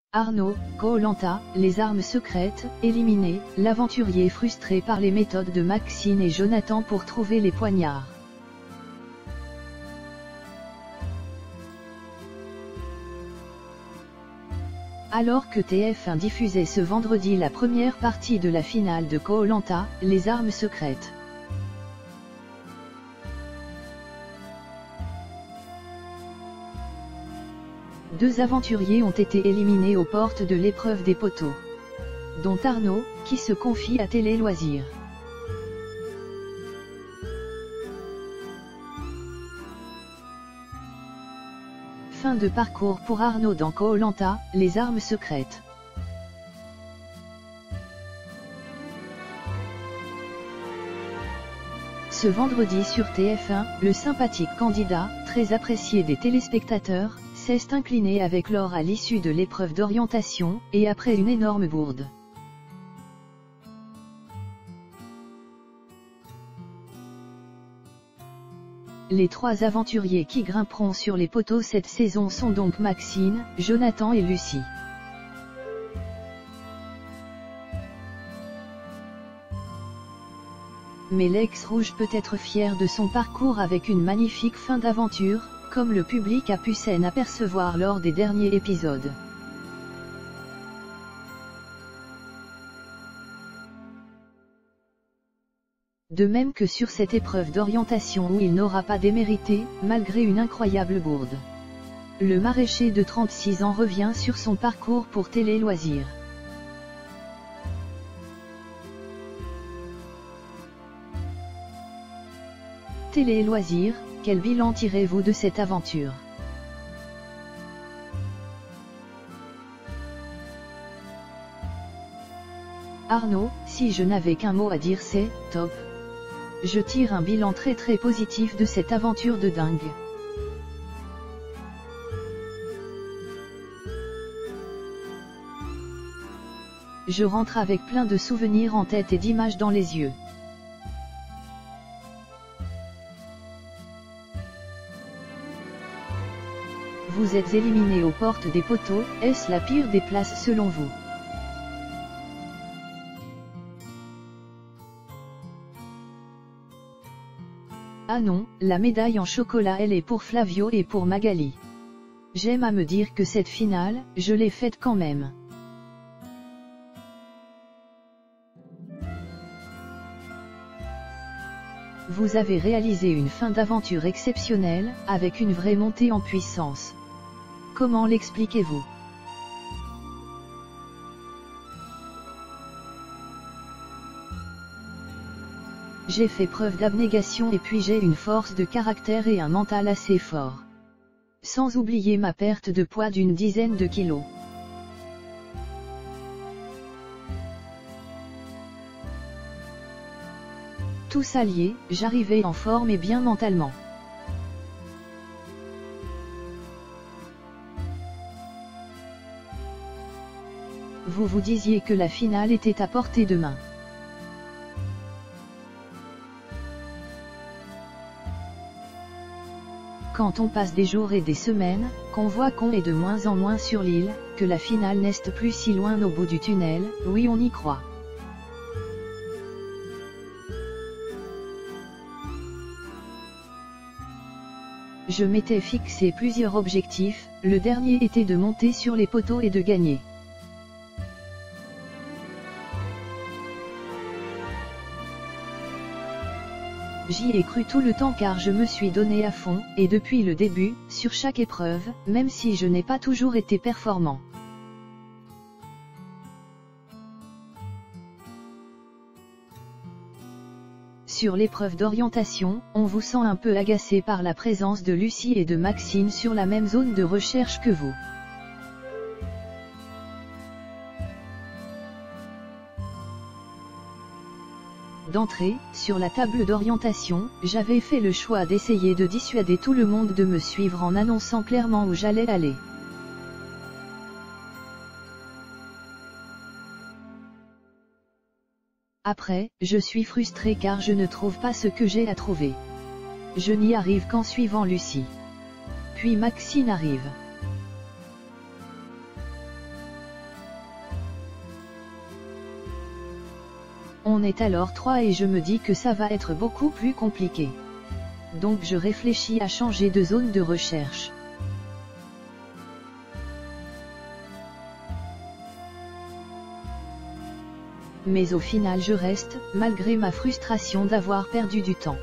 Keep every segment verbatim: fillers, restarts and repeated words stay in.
Arnaud, Koh-Lanta, les armes secrètes, éliminées, l'aventurier frustré par les méthodes de Maxine et Jonathan pour trouver les poignards. Alors que T F un diffusait ce vendredi la première partie de la finale de Koh-Lanta, les armes secrètes. Deux aventuriers ont été éliminés aux portes de l'épreuve des poteaux, dont Arnaud, qui se confie à Télé Loisirs. Fin de parcours pour Arnaud dans Koh-Lanta, les armes secrètes. Ce vendredi sur T F un, le sympathique candidat, très apprécié des téléspectateurs, s'est incliné avec l'or à l'issue de l'épreuve d'orientation, et après une énorme bourde. Les trois aventuriers qui grimperont sur les poteaux cette saison sont donc Maxine, Jonathan et Lucie. Mais l'ex-rouge peut être fier de son parcours avec une magnifique fin d'aventure, comme le public a pu s'en apercevoir lors des derniers épisodes. De même que sur cette épreuve d'orientation où il n'aura pas démérité, malgré une incroyable bourde. Le maraîcher de trente-six ans revient sur son parcours pour Télé Loisirs. Télé Loisirs, quel bilan tirez-vous de cette aventure? Arnaud, si je n'avais qu'un mot à dire c'est « top ». Je tire un bilan très très positif de cette aventure de dingue. Je rentre avec plein de souvenirs en tête et d'images dans les yeux. Vous êtes éliminé aux portes des poteaux, est-ce la pire des places selon vous? Ah non, la médaille en chocolat elle est pour Flavio et pour Magali. J'aime à me dire que cette finale, je l'ai faite quand même. Vous avez réalisé une fin d'aventure exceptionnelle, avec une vraie montée en puissance. Comment l'expliquez-vous? J'ai fait preuve d'abnégation et puis j'ai une force de caractère et un mental assez fort. Sans oublier ma perte de poids d'une dizaine de kilos. Tout s'allié, j'arrivais en forme et bien mentalement. Vous vous disiez que la finale était à portée de main. Quand on passe des jours et des semaines, qu'on voit qu'on est de moins en moins sur l'île, que la finale n'est plus si loin au bout du tunnel, oui on y croit. Je m'étais fixé plusieurs objectifs, le dernier était de monter sur les poteaux et de gagner. J'y ai cru tout le temps car je me suis donné à fond, et depuis le début, sur chaque épreuve, même si je n'ai pas toujours été performant. Sur l'épreuve d'orientation, on vous sent un peu agacé par la présence de Lucie et de Maxine sur la même zone de recherche que vous. D'entrée, sur la table d'orientation, j'avais fait le choix d'essayer de dissuader tout le monde de me suivre en annonçant clairement où j'allais aller. Après, je suis frustré car je ne trouve pas ce que j'ai à trouver. Je n'y arrive qu'en suivant Lucie. Puis Maxine arrive. On est alors trois et je me dis que ça va être beaucoup plus compliqué. Donc je réfléchis à changer de zone de recherche. Mais au final je reste, malgré ma frustration d'avoir perdu du temps.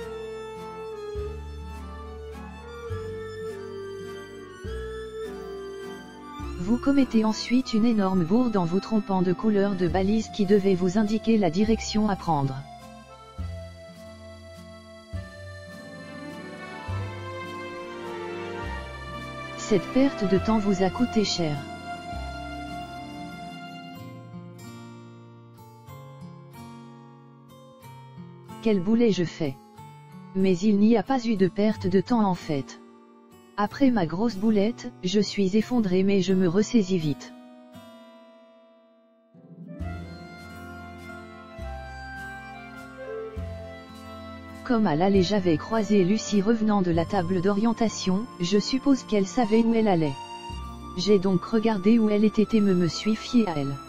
Vous commettez ensuite une énorme bourde en vous trompant de couleur de balise qui devait vous indiquer la direction à prendre. Cette perte de temps vous a coûté cher. Quel boulet je fais! Mais il n'y a pas eu de perte de temps en fait. Après ma grosse boulette, je suis effondré mais je me ressaisis vite. Comme à l'aller j'avais croisé Lucie revenant de la table d'orientation, je suppose qu'elle savait où elle allait. J'ai donc regardé où elle était et me me suis fié à elle.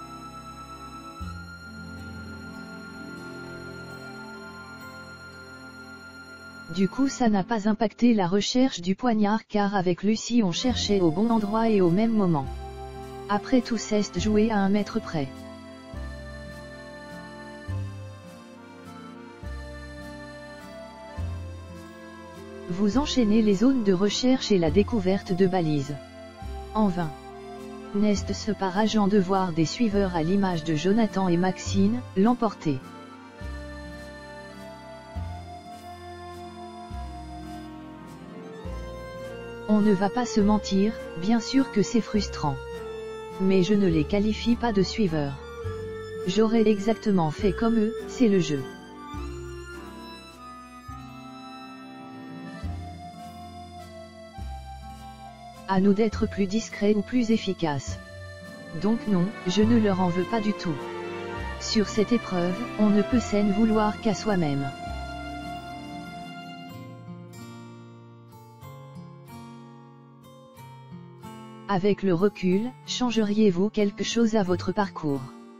Du coup ça n'a pas impacté la recherche du poignard car avec Lucie on cherchait au bon endroit et au même moment. Après tout c'est joué à un mètre près. Vous enchaînez les zones de recherche et la découverte de balises. En vain. N'est-ce pas rageant de voir des suiveurs à l'image de Jonathan et Maxine, l'emporter. On ne va pas se mentir, bien sûr que c'est frustrant. Mais je ne les qualifie pas de suiveurs. J'aurais exactement fait comme eux, c'est le jeu. À nous d'être plus discrets ou plus efficaces. Donc non, je ne leur en veux pas du tout. Sur cette épreuve, on ne peut s'en vouloir qu'à soi-même. Avec le recul, changeriez-vous quelque chose à votre parcours?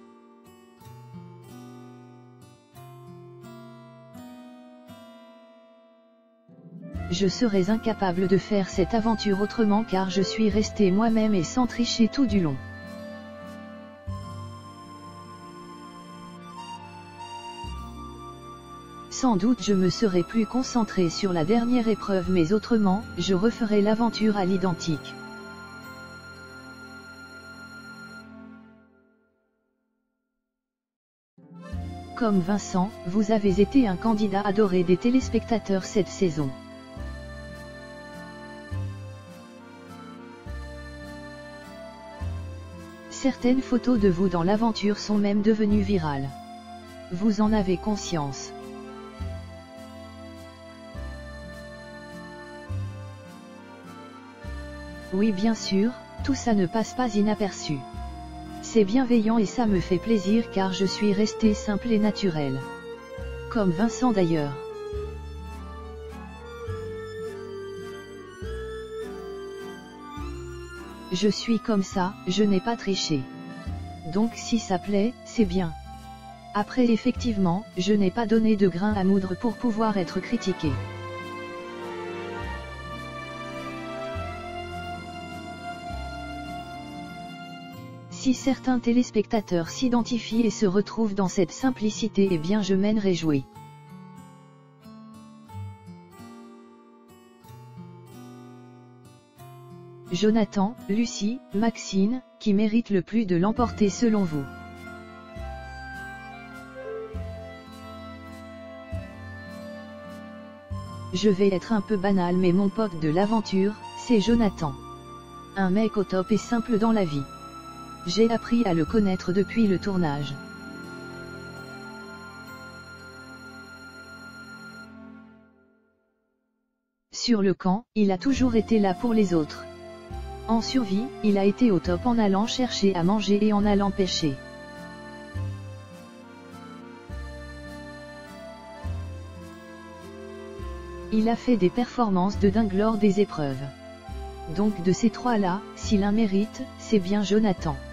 Je serais incapable de faire cette aventure autrement car je suis resté moi-même et sans tricher tout du long. Sans doute je me serais plus concentré sur la dernière épreuve mais autrement, je referais l'aventure à l'identique. Comme Vincent, vous avez été un candidat adoré des téléspectateurs cette saison. Certaines photos de vous dans l'aventure sont même devenues virales. Vous en avez conscience. Oui bien sûr, tout ça ne passe pas inaperçu. C'est bienveillant et ça me fait plaisir car je suis resté simple et naturel. Comme Vincent d'ailleurs. Je suis comme ça, je n'ai pas triché. Donc si ça plaît, c'est bien. Après effectivement, je n'ai pas donné de grain à moudre pour pouvoir être critiqué. Si certains téléspectateurs s'identifient et se retrouvent dans cette simplicité, eh bien je m'en réjouis. Jonathan, Lucie, Maxine, qui mérite le plus de l'emporter selon vous? Je vais être un peu banal mais mon pote de l'aventure, c'est Jonathan. Un mec au top et simple dans la vie. J'ai appris à le connaître depuis le tournage. Sur le camp, il a toujours été là pour les autres. En survie, il a été au top en allant chercher à manger et en allant pêcher. Il a fait des performances de dingue lors des épreuves. Donc de ces trois-là, si l'un mérite, c'est bien Jonathan.